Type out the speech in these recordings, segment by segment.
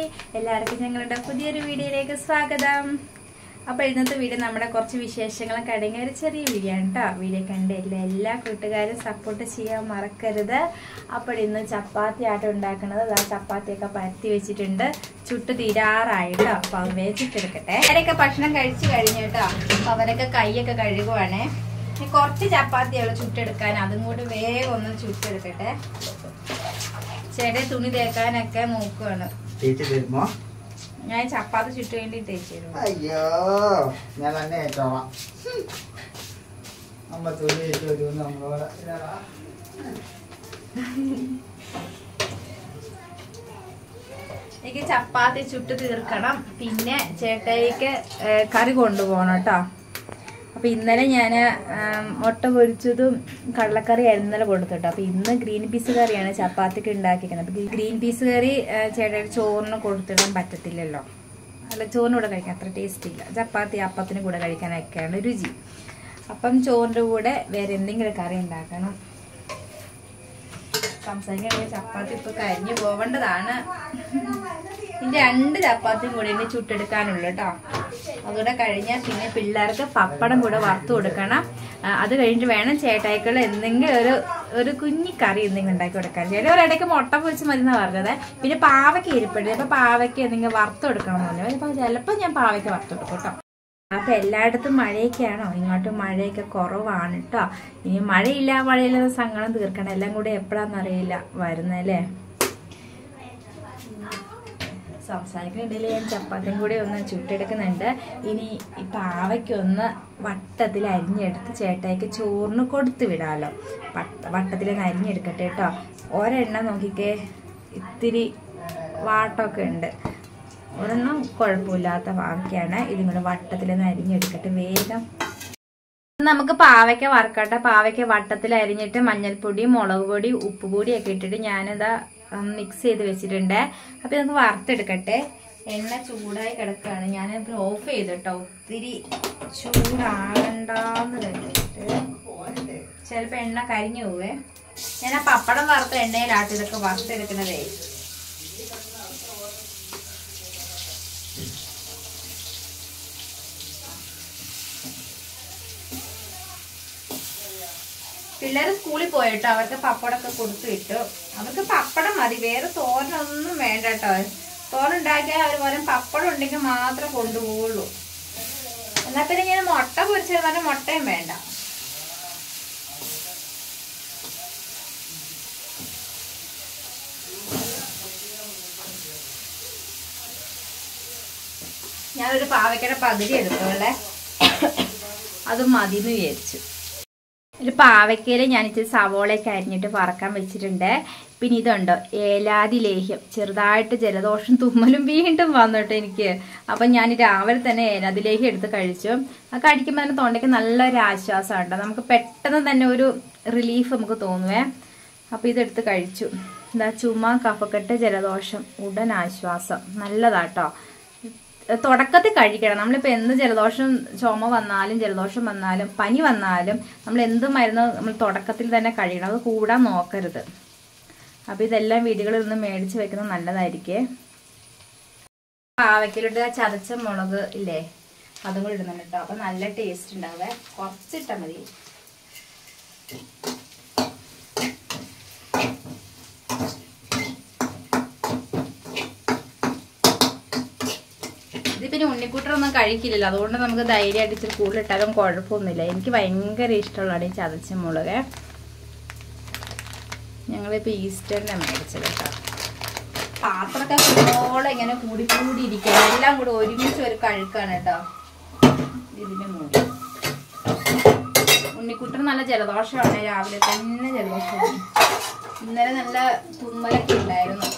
എല്ലാവർക്കും ഞങ്ങളുടെ പുതിയൊരു വീഡിയോയിലേക്ക് സ്വാഗതം. അപ്പോൾ ഇന്നത്തെ വീഡിയോ നമ്മുടെ കുറച്ച് വിശേഷങ്ങളൊക്കെ അടങ്ങിയ ഒരു ചെറിയ വീഡിയോ ആണ് കേട്ടോ. വീഡിയോ കണ്ട് എല്ലാ കൂട്ടുകാരും സപ്പോർട്ട് ചെയ്യാൻ മറക്കരുത്. അപ്പോൾ ഇന്ന് ചപ്പാത്തി ആട്ടം ഉണ്ടാക്കുന്നത്. ആ ചപ്പാത്തിയൊക്കെ പരത്തി വെച്ചിട്ടുണ്ട്, ചുട്ട് തീരാറായിട്ടോ. അപ്പൊ അത് വേച്ചിട്ടെടുക്കട്ടെ. അവരൊക്കെ ഭക്ഷണം കഴിച്ചു കഴിഞ്ഞു കേട്ടോ. അപ്പൊ അവരൊക്കെ കൈയൊക്കെ കഴുകുവാണേ. കുറച്ച് ചപ്പാത്തിയാണ് ചുട്ടെടുക്കാൻ, അതും കൂടി വേഗം ഒന്ന് ചുട്ടെടുക്കട്ടെ. ചേട്ടൻ തുണി തേക്കാനൊക്കെ നോക്കുവാണ്. ഞാൻ ചപ്പാത്തി ചുറ്റു വേണ്ടി തേച്ചു തരും. അയ്യോ ഞാൻ തന്നെ ഏറ്റോളാം. അമ്മ തുണി ഏറ്റു നമ്മളോട് എനിക്ക് ചപ്പാത്തി ചുട്ട് തീർക്കണം. പിന്നെ ചേട്ടയ്ക്ക് കറി കൊണ്ടുപോകണം കേട്ടോ. അപ്പൊ ഇന്നലെ ഞാൻ മുട്ട പൊരിച്ചതും കടലക്കറി ഇന്നലെ കൊടുത്തിട്ടോ. അപ്പൊ ഇന്ന് ഗ്രീൻ പീസ് കറിയാണ് ചപ്പാത്തിക്ക് ഉണ്ടാക്കിക്കുന്നത്. അപ്പൊ ഗ്രീൻ പീസ് കറി ചേട്ടയുടെ ചോറിന് കൊടുത്തിടാൻ പറ്റത്തില്ലല്ലോ. അല്ല, ചോറിന് കൂടെ കഴിക്കാൻ അത്ര ടേസ്റ്റ് ഇല്ല. ചപ്പാത്തി അപ്പത്തിന് കൂടെ കഴിക്കാനൊക്കെയാണ് രുചി. അപ്പം ചോറിന്റെ കൂടെ വേറെ എന്തെങ്കിലും കറി ഉണ്ടാക്കണം. സംസാരിക്കാൻ ചപ്പാത്തി ഇപ്പൊ കരിഞ്ഞു പോവേണ്ടതാണ്. ഇതിന്റെ 2 ചപ്പാത്തിയും കൂടി ഇനി ചുട്ടെടുക്കാനുള്ളു കേട്ടോ. അതുകൂടെ കഴിഞ്ഞാൽ പിന്നെ പിള്ളേർക്ക് പപ്പടം കൂടെ വറുത്ത് കൊടുക്കണം. അത് കഴിഞ്ഞിട്ട് വേണം ചേട്ടായിക്കുള്ള എന്തെങ്കിലും ഒരു കുഞ്ഞി കറി എന്തെങ്കിലും ഉണ്ടാക്കി കൊടുക്കാൻ. ചേട്ടാ ഒരിടയ്ക്ക് മുട്ട പൊരിച്ച് മതി എന്നാ പറഞ്ഞത്. പിന്നെ പാവയ്ക്ക് ഇരിപ്പുണ്ട്. അപ്പൊ പാവയ്ക്ക് എന്തെങ്കിലും വറുത്ത് കൊടുക്കണം എന്ന് പറഞ്ഞു. അപ്പൊ ചിലപ്പോൾ ഞാൻ പാവയ്ക്ക് വറുത്ത് കൊടുക്കും കേട്ടോ. അപ്പൊ എല്ലായിടത്തും മഴയൊക്കെയാണോ? ഇങ്ങോട്ട് മഴയൊക്കെ കുറവാണ് കേട്ടോ. ഇനി മഴയില്ലാതെ സങ്കടം തീർക്കണം. എല്ലാം കൂടെ എപ്പോഴാന്നറിയില്ല വരുന്നല്ലേ. സംസാരിക്കുന്നുണ്ടെങ്കിൽ ഞാൻ ചപ്പാത്തിയും കൂടി ഒന്ന് ചുട്ടെടുക്കുന്നുണ്ട്. ഇനി ഈ പാവയ്ക്കൊന്ന് വട്ടത്തിൽ അരിഞ്ഞെടുത്ത് ചേട്ടായിക്ക് ചോറിന് കൊടുത്തു വിടാമല്ലോ. വട്ടത്തിൽ അരിഞ്ഞെടുക്കട്ടെ കേട്ടോ. ഒരെണ്ണം നോക്കിക്കേ, ഇത്തിരി വാട്ടമൊക്കെ ഉണ്ട്. ഒരെണ്ണം കുഴപ്പമില്ലാത്ത പാവയ്ക്കാണ്. ഇതും കൂടെ വട്ടത്തിൽ അരിഞ്ഞെടുക്കട്ടെ വേഗം. നമുക്ക് പാവയ്ക്ക വറുക്കട്ടെ. പാവയ്ക്ക വട്ടത്തിൽ അരിഞ്ഞിട്ട് മഞ്ഞൾപ്പൊടി, മുളക് പൊടി, ഉപ്പ് പൊടിയൊക്കെ ഇട്ടിട്ട് ഞാനിതാ മിക്സ് ചെയ്ത് വെച്ചിട്ടുണ്ട്. അപ്പൊ നമുക്ക് വറുത്തെടുക്കട്ടെ. എണ്ണ ചൂടായി കിടക്കുകയാണ്. ഞാൻ ഓഫ് ചെയ്തിട്ടോ. ഒത്തിരി ചൂടാകണ്ടെന്ന് കരുതിട്ട് ചിലപ്പോ എണ്ണ കരിഞ്ഞു പോവേ. ഞാൻ ആ പപ്പടം വറുത്ത എണ്ണയിലാട്ട് ഇതൊക്കെ വറുത്തെടുക്കുന്നതേ. പിള്ളേര് സ്കൂളിൽ പോയിട്ടോ. അവർക്ക് പപ്പടമൊക്കെ കൊടുത്തു വിട്ടു. അവർക്ക് പപ്പടം മതി, വേറെ തോരനൊന്നും വേണ്ട കേട്ടോ. തോരൻ ഉണ്ടാക്കിയാൽ അവർ പറയും പപ്പടം ഉണ്ടെങ്കിൽ മാത്രം കൊണ്ടുപോകുള്ളൂ. എന്നാൽ പിന്നെ ഞാൻ മുട്ട പൊരിച്ചത് പറഞ്ഞാൽ മുട്ടയും വേണ്ട. ഞാനൊരു പാവയ്ക്കയുടെ പകുതി എടുത്തോളേ, അത് മതിന്ന് വിചാരിച്ചു. ഒരു പാവയ്ക്കയിൽ ഞാൻ ഇച്ചിരി സവോളയൊക്കെ അരിഞ്ഞിട്ട് വറക്കാൻ വെച്ചിട്ടുണ്ട്. പിന്നെ ഇതുണ്ടോ ഏലാതി ലേഹ്യം. ചെറുതായിട്ട് ജലദോഷം തുമ്മലും വീണ്ടും വന്നിട്ട് എനിക്ക്. അപ്പം ഞാൻ രാവിലെ തന്നെ ഏലാതി ലേഹ്യം എടുത്ത് കഴിച്ചു. അത് കഴിക്കുമ്പോൾ തന്നെ തൊണ്ടയ്ക്ക് നല്ലൊരു ആശ്വാസമുണ്ട്. നമുക്ക് പെട്ടെന്ന് തന്നെ ഒരു റിലീഫ് നമുക്ക് തോന്നുവേ. അപ്പം ഇതെടുത്ത് കഴിച്ചു. എന്താ ചുമ, കഫക്കെട്ട്, ജലദോഷം ഉടൻ ആശ്വാസം. നല്ലതാട്ടോ. തുടക്കത്തിൽ കഴിക്കണം. നമ്മളിപ്പോൾ എന്ത് ജലദോഷം, ചുമ വന്നാലും ജലദോഷം വന്നാലും പനി വന്നാലും നമ്മൾ എന്ത് മരുന്ന് നമ്മൾ തുടക്കത്തിൽ തന്നെ കഴിയണം. അത് കൂടാൻ നോക്കരുത്. അപ്പോൾ ഇതെല്ലാം വീടുകളിൽ നിന്ന് മേടിച്ച് വെക്കുന്നത് നല്ലതായിരിക്കേ. പാവയ്ക്കയിലോട്ട് ചതച്ച മുളക് ഇല്ലേ, അതും കൂടി ഇടുന്നുണ്ട് കേട്ടോ. അപ്പോൾ നല്ല ടേസ്റ്റ് ഉണ്ടാവേ. കുറച്ചിട്ടാൽ മതി. ഇതിപ്പിന്നെ ഉണ്ണിക്കുട്ടനൊന്നും കഴിക്കില്ലല്ലോ. അതുകൊണ്ട് നമുക്ക് ധൈര്യമായിട്ട് ഇച്ചിരി കൂടുതലിട്ടാലും കുഴപ്പമൊന്നുമില്ല. എനിക്ക് ഭയങ്കര ഇഷ്ടമുള്ളതാണ് ഈ ചതച്ച മുളക്. ഞങ്ങളിപ്പോൾ ഈസ്റ്ററിനെ മേടിച്ചത് കേട്ടോ. പാത്രമൊക്കെ ഫുള്ളോളം ഇങ്ങനെ കൂടി ഇരിക്കണം. എല്ലാം കൂടെ ഒരുമിച്ച് ഒരു കഴുക്കാണ് കേട്ടോ. ഇതിന് മൂടി ഉണ്ണിക്കുട്ടൻ നല്ല ജലദോഷമാണ്. രാവിലെ തന്നെ ജലദോഷമാണ്. ഇന്നലെ നല്ല തുമ്മലൊക്കെ ഉണ്ടായിരുന്നു.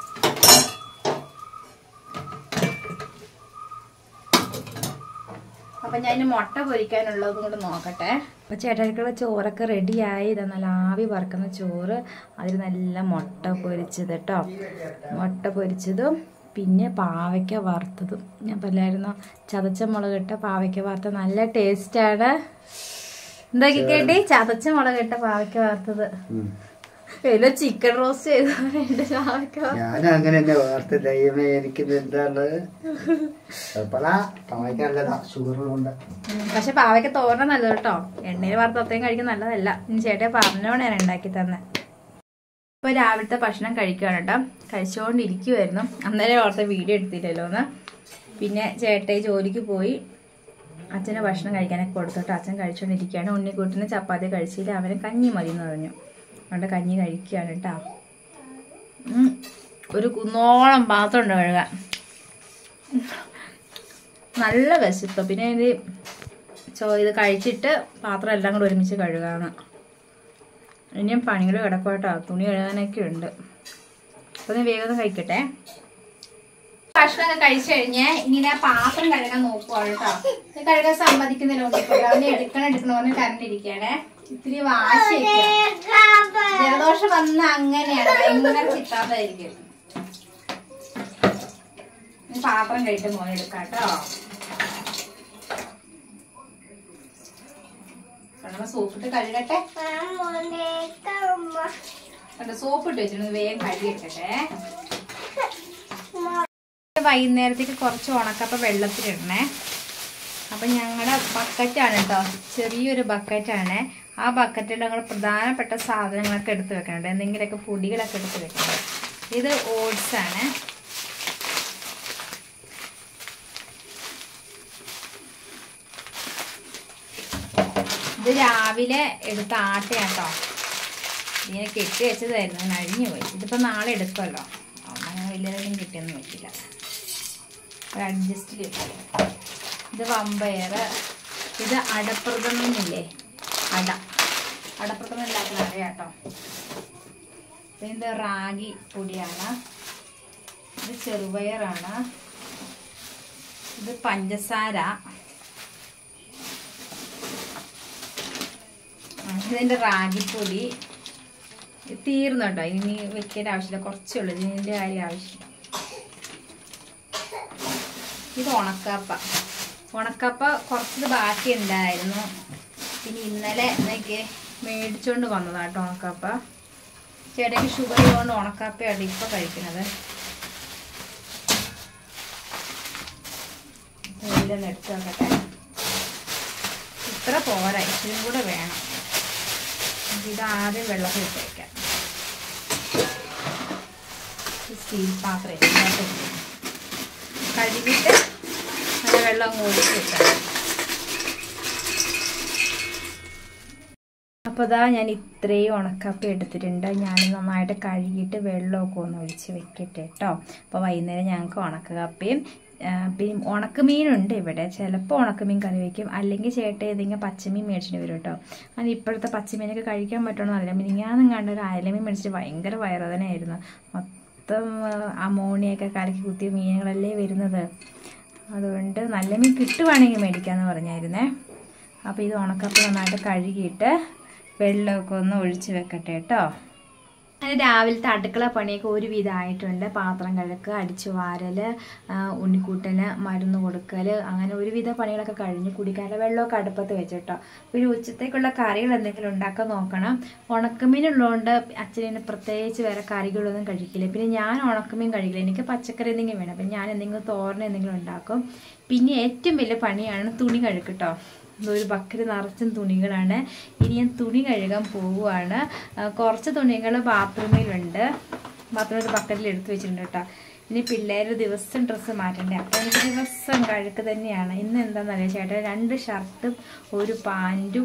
അപ്പൊ ഞാൻ മുട്ട പൊരിക്കാനുള്ളതും കൂടെ നോക്കട്ടെ. അപ്പൊ ചേട്ടായിക്കുള്ള ചോറൊക്കെ റെഡിയായി. ഇതാ നല്ല ആവി പറക്കുന്ന ചോറ്. അതിൽ നല്ല മുട്ട പൊരിച്ചത് കേട്ടോ. മുട്ട പൊരിച്ചതും പിന്നെ പാവയ്ക്ക വറുത്തതും. ഞാൻ പറയായിരുന്നു ചതച്ച മുളക് ഇട്ട പാവയ്ക്ക വറുത്തത് നല്ല ടേസ്റ്റാണ്. എന്തൊക്കെ കേട്ടി? ചതച്ച മുളക് ഇട്ട പാവയ്ക്ക വറുത്തത് വല്ല ചിക്കൻ റോസ്റ്റ് ചെയ്തോണ്ട് ഞാൻ അങ്ങനെ തന്നെ ഓർത്ത് ദൈവമേ എനിക്ക് എന്താണ് പാവയ്ക്ക നല്ലതാ ഷുഗറുണ്ട്. പക്ഷെ പാവയ്ക്ക തോരന നല്ലത് കേട്ടോ. എണ്ണയിൽ വറുത്ത് അത്രയും കഴിക്കാൻ നല്ലതല്ല. ചേട്ടൻ പറഞ്ഞോണ്ട് ഞാൻ ഉണ്ടാക്കി തന്നെ. ഇപ്പൊ രാവിലത്തെ ഭക്ഷണം കഴിക്കുകയാണ് കേട്ടോ. കഴിച്ചുകൊണ്ടിരിക്കുവായിരുന്നു. അന്നേരം ഓർത്ത വീഡിയോ എടുത്തില്ലല്ലോ എന്ന്. പിന്നെ ചേട്ടൻ ജോലിക്ക് പോയി. അച്ഛന് ഭക്ഷണം കഴിക്കാനൊക്കെ കൊടുത്തിട്ട് അച്ഛൻ കഴിച്ചുകൊണ്ടിരിക്കുകയാണ്. ഉണ്ണിക്കുട്ടിന് ചപ്പാത്തി കഴിച്ചില്ല, അവന് കഞ്ഞി മതി എന്ന് പറഞ്ഞു. അതുകൊണ്ട് കഞ്ഞി കഴിക്കുകയാണ് കേട്ടോ. ഒരു കുന്നോളം പാത്രം ഉണ്ട് കഴുകാൻ. നല്ല വിശപ്പ്. പിന്നെ ഇത് കഴിച്ചിട്ട് പാത്രം എല്ലാം കൂടെ ഒരുമിച്ച് കഴുകാണ്. ഇനിയും പണികൾ കിടക്കോട്ടോ. തുണി കഴുകാനൊക്കെ ഉണ്ട്. അപ്പൊ ഞാൻ വേഗം കഴിക്കട്ടെ. ഭക്ഷണമൊക്കെ കഴിച്ചു കഴിഞ്ഞ് ഇങ്ങനെ പാത്രം കഴുകാൻ നോക്കുവാണ് കേട്ടോ. കഴുകാൻ സമ്മതിക്കുന്നില്ല. അവനെ എടുക്കണമെന്ന് കരണ്ടിരിക്കണേ. ഇത്തിരി വാശിയൊക്കെ. ജലദോഷം വന്ന അങ്ങനെയാണ്, ഭയങ്കര ചിത്താതായിരിക്കും. പാത്രം കഴിട്ട് മോനെ എടുക്കാം കേട്ടോ. സോപ്പിട്ട് കഴുകട്ടെ. സോപ്പിട്ട് വെച്ചിട്ട് വേഗം കഴുകിയിട്ടെ. വൈകുന്നേരത്തേക്ക് കുറച്ച് ഉണക്കപ്പ വെള്ളത്തിലിടണേ. അപ്പം ഞങ്ങളുടെ ബക്കറ്റാണ് കേട്ടോ, ചെറിയൊരു ബക്കറ്റാണ്. ആ ബക്കറ്റിൽ ഞങ്ങൾ പ്രധാനപ്പെട്ട സാധനങ്ങളൊക്കെ എടുത്ത് വെക്കണുണ്ട്. എന്തെങ്കിലുമൊക്കെ പൊടികളൊക്കെ എടുത്ത് വെക്കണം. ഇത് ഓട്സ് ആണ്. ഇത് രാവിലെ എടുത്ത ആട്ടയാട്ടോ. ഇങ്ങനെ കെട്ടി വെച്ചതായിരുന്നു, അഴിഞ്ഞു പോയി. ഇതിപ്പോൾ നാളെ എടുക്കുമല്ലോ, അങ്ങനെ വലിയതൊന്നും കിട്ടിയൊന്നും വെച്ചില്ല. അഡ്ജസ്റ്റ് ചെയ്തു. ഇത് വമ്പയർ. ഇത് അടപ്രഥമനില്ലേ, അടപ്രഥമൻ ഉണ്ടാക്കുന്ന അറിയാട്ടോ. ഇത് റാഗി പൊടിയാണ്. ഇത് ചെറുപയറാണ്. ഇത് പഞ്ചസാര. ഇതിൻ്റെ റാഗിപ്പൊടി തീർന്നു കേട്ടോ. ഇനി വെക്കേണ്ട ആവശ്യമില്ല, കുറച്ചേ ഉള്ളൂ. ഇതിൻ്റെ കാര്യം ആവശ്യമില്ല. ഇത് ഉണക്കപ്പ കുറച്ചത് ബാക്കി ഉണ്ടായിരുന്നു. പിന്നെ ഇന്നലെ എന്നൊക്കെ മേടിച്ചോണ്ട് വന്നതാട്ടോ ഉണക്കപ്പ. ചേട്ടയ്ക്ക് ഷുഗർ ഉള്ളതുകൊണ്ട് ഉണക്കപ്പയാണ് ഇപ്പൊ കഴിക്കുന്നത്. ഇതിലൊന്ന് എടുത്ത് നോക്കട്ടെ. ഇത്ര പോരാ, ഇച്ചിരി കൂടെ വേണം. ഇതാദ്യം വെള്ളത്തിൽ ഇട്ട് വയ്ക്കാം. സ്റ്റീൽ പാത്രം കഴുകിയിട്ട് നല്ല വെള്ളം അങ്ങ് ഒഴിച്ച് വെക്കാം. അപ്പോൾ ഇതാ ഞാൻ ഇത്രയും ഉണക്കപ്പ എടുത്തിട്ടുണ്ട്. ഞാൻ നന്നായിട്ട് കഴുകിയിട്ട് വെള്ളമൊക്കെ ഒന്ന് ഒഴിച്ച് വെക്കട്ടെ കേട്ടോ. അപ്പോൾ വൈകുന്നേരം ഞങ്ങൾക്ക് ഉണക്കക്കപ്പയും പിന്നെ ഉണക്കമീനുണ്ട് ഇവിടെ. ചിലപ്പോൾ ഉണക്കമീൻ കറി വയ്ക്കും, അല്ലെങ്കിൽ ചേട്ടൻ ഏതെങ്കിലും പച്ചമീൻ മേടിച്ചിട്ട് വരും കേട്ടോ. അത് ഇപ്പോഴത്തെ പച്ചമീനൊക്കെ കഴിക്കാൻ പറ്റണമെന്നല്ല. മിനിങ്ങാന്നും കണ്ട ഒരു അയലമീൻ മേടിച്ചിട്ട് ഭയങ്കര വയറുവേദനയായിരുന്നു. മൊത്തം അമോണിയൊക്കെ കലക്കി കുത്തിയ മീനുകളല്ലേ വരുന്നത്. അതുകൊണ്ട് നല്ല മീൻ കിട്ടുവാണെങ്കിൽ മേടിക്കാമെന്ന് പറഞ്ഞായിരുന്നേ. അപ്പോൾ ഇത് ഉണക്കപ്പ നന്നായിട്ട് കഴുകിയിട്ട് വെള്ളമൊക്കെ ഒന്ന് ഒഴിച്ച് വെക്കട്ടെ കേട്ടോ. അങ്ങനെ രാവിലത്തെ അടുക്കള പണിയൊക്കെ ഒരുവിധമായിട്ടുണ്ട്. പാത്രം കഴുകുക, അടിച്ചു വാരൽ, ഉണ്ണിക്കൂട്ടന് മരുന്ന് കൊടുക്കൽ, അങ്ങനെ ഒരുവിധ പണികളൊക്കെ കഴിഞ്ഞ് കുടിക്കാനുള്ള വെള്ളമൊക്കെ അടുപ്പത്ത് വെച്ചിട്ടോ. പിന്നെ ഉച്ചത്തേക്കുള്ള കറികൾ എന്തെങ്കിലും ഉണ്ടാക്കാൻ നോക്കണം. ഉണക്കമീനുള്ളതുകൊണ്ട് അച്ഛന് പ്രത്യേകിച്ച് വേറെ കറികളൊന്നും കഴിക്കില്ല. പിന്നെ ഞാൻ ഉണക്കമീൻ കഴിക്കില്ല, എനിക്ക് പച്ചക്കറി എന്തെങ്കിലും വേണം. പിന്നെ ഞാൻ എന്തെങ്കിലും തോരൻ എന്തെങ്കിലും ഉണ്ടാക്കും. പിന്നെ ഏറ്റവും വലിയ പണിയാണ് തുണി കഴുകട്ടോ. ഒരു ബക്കറ്റ് നിറച്ചും തുണികളാണ്. ഇനി ഞാൻ തുണി കഴുകാൻ പോവുകയാണ്. കുറച്ച് തുണികൾ ബാത്റൂമിലുണ്ട്. ബാത്റൂമിൽ ബക്കറ്റിൽ എടുത്ത് വെച്ചിട്ടുണ്ട് കേട്ടോ. ഇനി പിള്ളേർ ദിവസം ഡ്രസ്സ് മാറ്റണ്ടേ, അപ്പോൾ എനിക്ക് ദിവസം കഴുക്ക് തന്നെയാണ്. ഇന്ന് എന്താണെന്നറിയാം, ചേട്ടൻ 2 ഷർട്ടും ഒരു പാൻറ്റും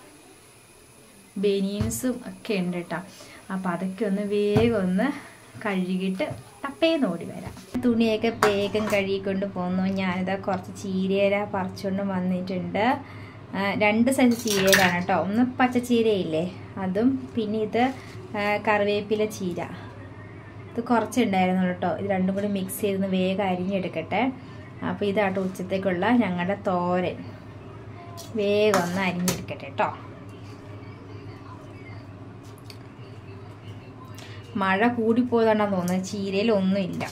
ബനിയൻസും ഒക്കെ ഉണ്ട് കേട്ടോ. അപ്പോൾ അതൊക്കെ ഒന്ന് വേഗം ഒന്ന് കഴുകിയിട്ട് ടപ്പേന്ന് ഓടി വരാം. തുണിയൊക്കെ വേഗം കഴുകിക്കൊണ്ട് പോന്നു. ഞാനിതാ കുറച്ച് ചീരയില പറിച്ചുകൊണ്ട് വന്നിട്ടുണ്ട്. 2 സൈസ് ചീരയിലാണ് കേട്ടോ. ഒന്ന് പച്ചച്ചീരയില്ലേ അതും, പിന്നെ ഇത് കറിവേപ്പില ചീര. ഇത് കുറച്ചുണ്ടായിരുന്നു കേട്ടോ. ഇത് രണ്ടും കൂടി മിക്സ് ചെയ്തൊന്ന് വേഗം അരിഞ്ഞെടുക്കട്ടെ. അപ്പോൾ ഇതാട്ടോ ഉച്ചത്തേക്കുള്ള ഞങ്ങളുടെ തോരൻ. വേഗം ഒന്ന് അരിഞ്ഞെടുക്കട്ടെ കേട്ടോ. മഴ കൂടിപ്പോയതാണെന്ന് തോന്നുന്നത്. ചീരയിലൊന്നുമില്ല,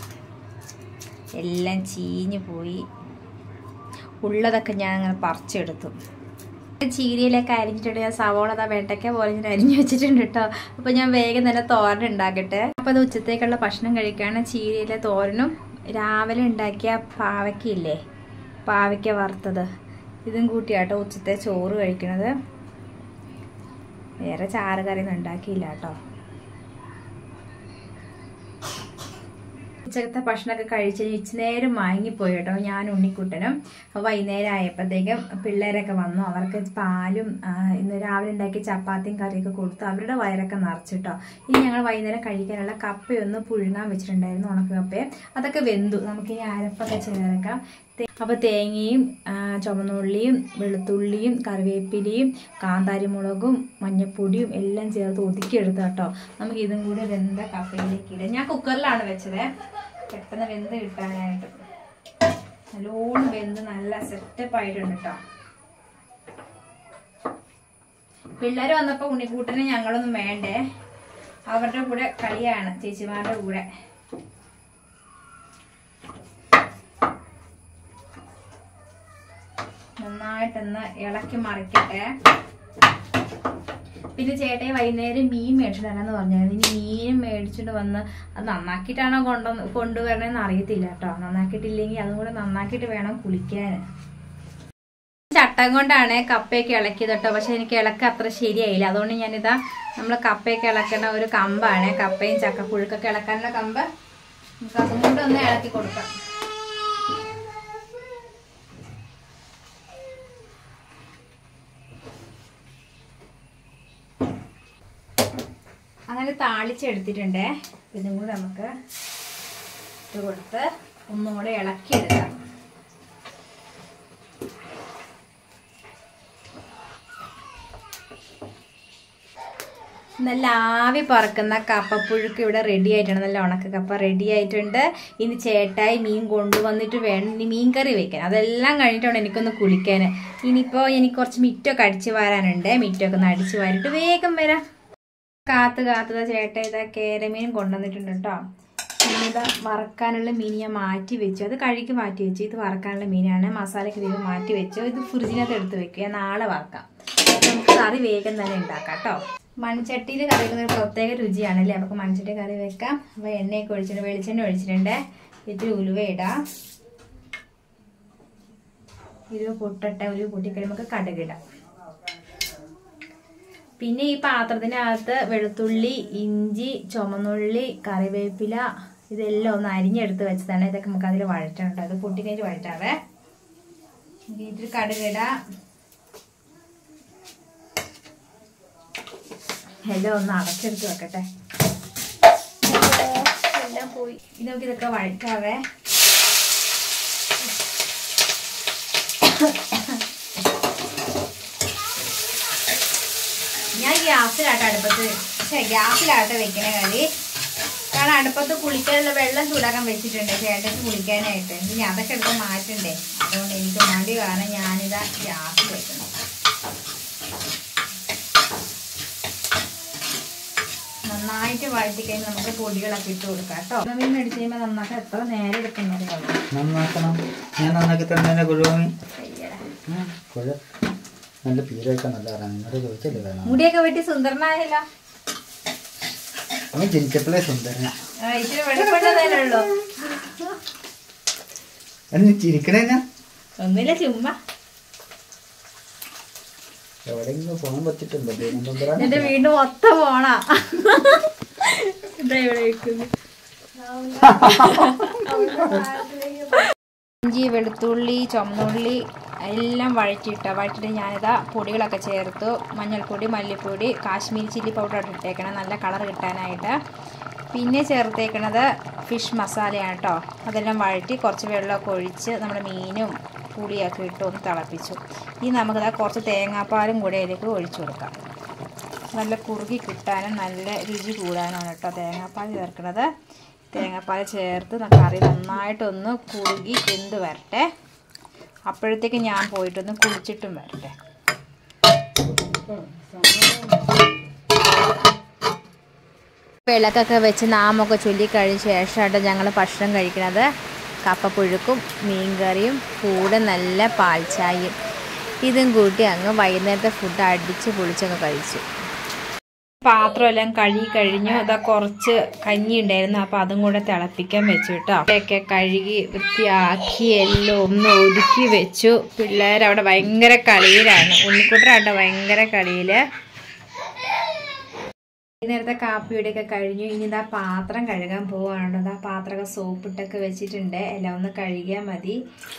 എല്ലാം ചീഞ്ഞു പോയി. ഉള്ളതൊക്കെ ഞാൻ അങ്ങനെ പറിച്ചെടുത്തു. ചീരയിലൊക്കെ അരിഞ്ഞിട്ടുണ്ട്. ഞാൻ സവോള വെണ്ടയ്ക്ക പോലെ ഞാൻ അരിഞ്ഞു വെച്ചിട്ടുണ്ട് കേട്ടോ. അപ്പോൾ ഞാൻ വേഗം തന്നെ തോരൻ ഉണ്ടാക്കട്ടെ. അപ്പോൾ അത് ഉച്ചത്തേക്കുള്ള ഭക്ഷണം കഴിക്കുകയാണ്. ചീരയിലെ തോരനും രാവിലെ ഉണ്ടാക്കിയ പാവയ്ക്കയില്ലേ, പാവയ്ക്ക വറുത്തത്, ഇതും കൂട്ടിയാട്ടോ ഉച്ചത്തെ ചോറ് കഴിക്കണത്. വേറെ ചാറ് കറിയൊന്നും ഉണ്ടാക്കിയില്ല കേട്ടോ. ഉച്ചക്കത്തെ ഭക്ഷണമൊക്കെ കഴിച്ച് ഇച്ചിരി നേരം വാങ്ങിപ്പോയി കേട്ടോ ഞാൻ ഉണ്ണിക്കുട്ടനും. വൈകുന്നേരം ആയപ്പോഴത്തേക്കും പിള്ളേരൊക്കെ വന്നു. അവർക്ക് പാലും ഇന്ന് രാവിലെ ഉണ്ടാക്കിയ ചപ്പാത്തിയും കറിയൊക്കെ കൊടുത്തു. അവരുടെ വയറൊക്കെ നിറച്ചിട്ടോ. ഇനി ഞങ്ങൾ വൈകുന്നേരം കഴിക്കാനുള്ള കപ്പയൊന്ന് പുഴുങ്ങാൻ വെച്ചിട്ടുണ്ടായിരുന്നു, ഉണക്ക കപ്പയെ. അതൊക്കെ വെന്തു. നമുക്കിനി അരപ്പൊക്കെ ചേർക്കാം. അപ്പോൾ തേങ്ങയും ചുവന്നുള്ളിയും വെളുത്തുള്ളിയും കറിവേപ്പിലയും കാന്താരിമുളകും മഞ്ഞപ്പൊടിയും എല്ലാം ചേർത്ത് ഒതുക്കിയെടുത്ത് കേട്ടോ. നമുക്ക് ഇതും കൂടി വെന്ത കപ്പയിലേക്ക് ഇടാം. ഞാൻ കുക്കറിലാണ് വെച്ചത്, പെട്ടെന്ന് വെന്ത് കിട്ടാനായിട്ട്. നല്ലോണം വെന്ത് നല്ല സെറ്റപ്പ് ആയിട്ടുണ്ട് കേട്ടോ. പിള്ളേർ വന്നപ്പോൾ ഉണ്ണിക്കൂട്ടന് ഞങ്ങളൊന്നും വേണ്ടേ, അവരുടെ കൂടെ കളിയാണ്, ചേച്ചിമാരുടെ കൂടെ. നന്നായിട്ടൊന്ന് ഇളക്കി മറിക്കട്ടെ. പിന്നെ ചേട്ടയെ വൈകുന്നേരം മീൻ മേടിച്ചിട്ടാണെന്ന് പറഞ്ഞായിരുന്നു. ഇനി മീൻ മേടിച്ചിട്ട് വന്ന് അത് നന്നാക്കിയിട്ടാണോ കൊണ്ടുവരണമെന്ന് അറിയത്തില്ല കേട്ടോ. നന്നാക്കിയിട്ടില്ലെങ്കിൽ അതും കൂടെ നന്നാക്കിയിട്ട് വേണം കുളിക്കാൻ. ചട്ടം കൊണ്ടാണ് കപ്പയൊക്കെ ഇളക്കിയത് കേട്ടോ. പക്ഷെ എനിക്ക് ഇളക്ക അത്ര ശരിയായില്ല. അതുകൊണ്ട് ഞാനിതാ നമ്മൾ കപ്പയൊക്കെ ഇളക്കേണ്ട ഒരു കമ്പാണ്, കപ്പയും ചക്കപ്പുഴുക്കൊക്കെ ഇളക്കാനുള്ള കമ്പ്. നമുക്ക് അതും കൂടെ ഒന്ന് ഇളക്കി കൊടുക്കാം. അങ്ങനെ താളിച്ചെടുത്തിട്ടുണ്ട്. ഇതും കൂടെ നമുക്ക് ഇട്ട് കൊടുത്ത് ഒന്നുകൂടെ ഇളക്കിയെടുക്കാം. നല്ല ആവി പറക്കുന്ന കപ്പപ്പുഴുക്ക് ഇവിടെ റെഡി ആയിട്ടുണ്ട്. നല്ല ഉണക്ക കപ്പ റെഡി ആയിട്ടുണ്ട്. ഇനി ചേട്ടായി മീൻ കൊണ്ടുവന്നിട്ട് വേണം ഇനി മീൻ കറി വെക്കാൻ. അതെല്ലാം കഴിഞ്ഞിട്ടാണ് എനിക്കൊന്ന് കുളിക്കാൻ. ഇനിയിപ്പോൾ എനിക്ക് കുറച്ച് മിറ്റൊക്കെ അടിച്ചു വരാനുണ്ട്. മിറ്റൊക്കെ ഒന്ന് അടിച്ചു വാരിട്ട് വേഗം വരാം. കാത്തുക ചേട്ട ഇതാ കേരമീൻ കൊണ്ടുവന്നിട്ടുണ്ട് കേട്ടോ. ഇതാ വറക്കാനുള്ള മീൻ ഞാൻ മാറ്റി വെച്ചു. അത് കഴുകി മാറ്റി വെച്ചു. ഇത് വറക്കാനുള്ള മീനാണ്. മസാലയ്ക്ക് ഇത് മാറ്റി വെച്ചു. ഇത് ഫ്രിഡ്ജിനകത്ത് എടുത്ത് വെക്കുക. നാളെ വറക്കാം. നമുക്ക് കറി വേഗം തന്നെ ഉണ്ടാക്കാം കേട്ടോ. മൺചട്ടിയിൽ കറി വെക്കുന്ന ഒരു പ്രത്യേക രുചിയാണല്ലേ. നമുക്ക് മൺചട്ടി കറി വെക്കാം. അപ്പോൾ എണ്ണയൊക്കെ ഒഴിച്ചിട്ടുണ്ട്, വെളിച്ചെണ്ണ ഒഴിച്ചിട്ടുണ്ട്. ഇതിൽ ഉലുവ ഇടാം. ഉലുവ പൊട്ടട്ടെ. ഉലുവ പൊട്ടിക്കഴിയുമ്പോൾ നമുക്ക് കടുകിടാം. പിന്നെ ഈ പാത്രത്തിനകത്ത് വെളുത്തുള്ളി, ഇഞ്ചി, ചുമന്നുള്ളി, കറിവേപ്പില ഇതെല്ലാം ഒന്ന് അരിഞ്ഞെടുത്ത് വെച്ചതാണ്. ഇതൊക്കെ നമുക്ക് അതിൽ വഴറ്റണം കേട്ടോ. അത് പൊട്ടിക്കഴിഞ്ഞ് വഴറ്റാവേ. ഇതിൽ കടുകിടാം. എല്ലാം ഒന്ന് അടച്ചെടുത്ത് വെക്കട്ടെ. എല്ലാം പോയി. ഇത് നമുക്ക് ഇതൊക്കെ വഴറ്റാവേ. ഞാൻ ഗ്യാസിലാട്ടെ അടുപ്പത്ത്, ഗ്യാസിലാട്ടെ വെക്കണ കറി. കാരണം അടുപ്പത്ത് കുളിക്കാനുള്ള വെള്ളം ചൂടാക്കാൻ വെച്ചിട്ടുണ്ട് ചേട്ടന് കുളിക്കാനായിട്ട്. ഇനി അതൊക്കെ എടുത്ത് മാറ്റണ്ടേ. അതുകൊണ്ട് എനിക്ക് മടി കാരണം ഞാനിതാ ഗ്യാസിൽ വെക്കണം. നന്നായിട്ട് വഴറ്റി കഴിഞ്ഞ് നമുക്ക് പൊടികളൊക്കെ ഇട്ട് കൊടുക്കാം കേട്ടോ. മീൻ മേടിച്ച് കഴിയുമ്പോൾ നന്നാക്കാൻ എത്ര നേരം എടുക്കുന്നത് നന്നാക്കണം. ഞാൻ നന്നാക്കി തന്നെ കുഴുവാങ്ങി നല്ല പീരൊക്കെ നല്ല ചോദിച്ചല്ലേ വേണം. മുടിയൊക്കെ വെട്ടി സുന്ദരനായല്ലോ. അവൻ ജനിച്ചപ്പോഴേ സുന്ദരന. ഇച്ചിരി വെളിപ്പെടുന്നതല്ലോ. എന്ന് ചിരിക്കണേ. ഒന്നുമില്ല, ചുമ്മാ എവിടെയെങ്കിലും ഫോൺ വെച്ചിട്ടുണ്ടോ? എന്റെ വീണ്ടും ഒത്ത പോണാ. ഇവിടെ ഇഞ്ചി, വെളുത്തുള്ളി, ചുമന്നുള്ളി എല്ലാം വഴറ്റിയിട്ട് ഞാനിതാ പൊടികളൊക്കെ ചേർത്തു. മഞ്ഞൾപ്പൊടി, മല്ലിപ്പൊടി, കാശ്മീരി ചില്ലി പൗഡർ ഇട്ടേക്കണം നല്ല കളർ കിട്ടാനായിട്ട്. പിന്നെ ചേർത്തേക്കണത് ഫിഷ് മസാലയാണ് കേട്ടോ. അതെല്ലാം വഴറ്റി കുറച്ച് വെള്ളമൊക്കെ ഒഴിച്ച് നമ്മുടെ മീനും പുളിയൊക്കെ ഇട്ട് ഒന്ന് തിളപ്പിച്ചു. ഇനി നമുക്കിതാ കുറച്ച് തേങ്ങാപ്പാലും കൂടെ അതിലേക്ക് ഒഴിച്ചു കൊടുക്കാം. നല്ല കുറുകി കിട്ടാനും നല്ല രുചി കൂടാനാണ് കേട്ടോ തേങ്ങാപ്പാൽ ചേർക്കുന്നത്. തേങ്ങാപ്പാൽ ചേർത്ത് കറി നന്നായിട്ടൊന്ന് കുറുകി വെന്ത് വരട്ടെ. അപ്പോഴത്തേക്ക് ഞാൻ പോയിട്ടൊന്ന് കുളിച്ചിട്ടും വരട്ടെ. വിളക്കൊക്കെ വെച്ച് നാമൊക്കെ ചൊല്ലിക്കഴിഞ്ഞ ശേഷമായിട്ട് ഞങ്ങൾ ഭക്ഷണം കഴിക്കുന്നത്. കപ്പപ്പുഴുക്കും മീൻകറിയും കൂടെ നല്ല പാൽച്ചായയും. ഇതും കൂട്ടി അങ്ങ് വൈകുന്നേരത്തെ ഫുഡ് അടിച്ച് പൊളിച്ചൊക്കെ കഴിച്ചു. പാത്രമെല്ലാം കഴുകി കഴിഞ്ഞു. അതാ കുറച്ച് കഞ്ഞി ഉണ്ടായിരുന്നു, അപ്പം അതും കൂടെ തിളപ്പിക്കാൻ വെച്ചു കേട്ടോ. ഒക്കെ കഴുകി വൃത്തിയാക്കി എല്ലാം ഒന്ന് ഒതുക്കി വെച്ചു. പിള്ളേരവിടെ ഭയങ്കര കളിയിലാണ്. ഉണ്ണിക്കുട്ടനാട്ടോ ഭയങ്കര കളിയിൽ. നേരത്തെ കാപ്പിയുടെയൊക്കെ കഴിഞ്ഞു. ഇനി ഇതാ പാത്രം കഴുകാൻ പോവാണ്. ഇതാ പാത്രമൊക്കെ സോപ്പിട്ടൊക്കെ വെച്ചിട്ടുണ്ട്. എല്ലാം ഒന്ന് കഴുകിയാൽ മതി.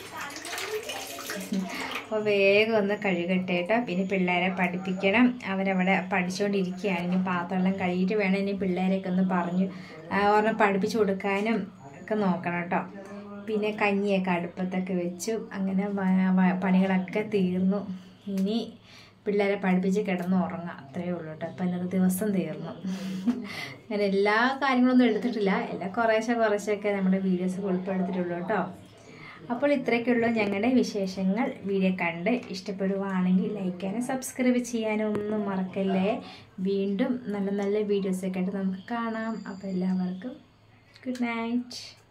അപ്പോൾ വേഗം ഒന്ന് കഴുകട്ടെ കേട്ടോ. പിന്നെ പിള്ളേരെ പഠിപ്പിക്കണം. അവരവിടെ പഠിച്ചുകൊണ്ടിരിക്കുകയാണ്. ഇനി പാത്രമെല്ലാം കഴുകിയിട്ട് വേണം ഇനി പിള്ളേരെയൊക്കെ ഒന്ന് പറഞ്ഞ് പഠിപ്പിച്ചു കൊടുക്കാനും ഒക്കെ നോക്കണം കേട്ടോ. പിന്നെ കഞ്ഞിയൊക്കെ അടുപ്പത്തൊക്കെ വെച്ചു. അങ്ങനെ പണികളൊക്കെ തീർന്നു. ഇനി പിള്ളേരെ പഠിപ്പിച്ച് കിടന്ന് ഉറങ്ങാം, അത്രയേ ഉള്ളൂ കേട്ടോ. അപ്പം ഇന്നത്തെ ദിവസം തീർന്നു. അങ്ങനെ എല്ലാ കാര്യങ്ങളൊന്നും എടുത്തിട്ടില്ല, എല്ലാം കുറേശ്ശെയൊക്കെ നമ്മുടെ വീഡിയോസ് ഉൾപ്പെടുത്തിയിട്ടുള്ളൂ കേട്ടോ. അപ്പോൾ ഇത്രയൊക്കെയുള്ളൂ ഞങ്ങളുടെ വിശേഷങ്ങൾ. വീഡിയോ കണ്ട് ഇഷ്ടപ്പെടുവാണെങ്കിൽ ലൈക്ക് ചെയ്യാനും സബ്സ്ക്രൈബ് ചെയ്യാനും ഒന്നും മറക്കല്ലേ. വീണ്ടും നല്ല നല്ല വീഡിയോസൊക്കെ ആയിട്ട് നമുക്ക് കാണാം. അപ്പോൾ എല്ലാവർക്കും ഗുഡ് നൈറ്റ്.